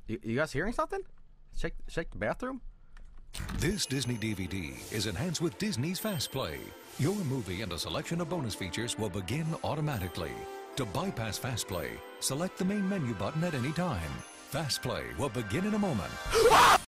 You guys hearing something? Shake the bathroom. This Disney DVD is enhanced with Disney's FastPlay. Your movie and a selection of bonus features will begin automatically. To bypass FastPlay, select the main menu button at any time. FastPlay will begin in a moment.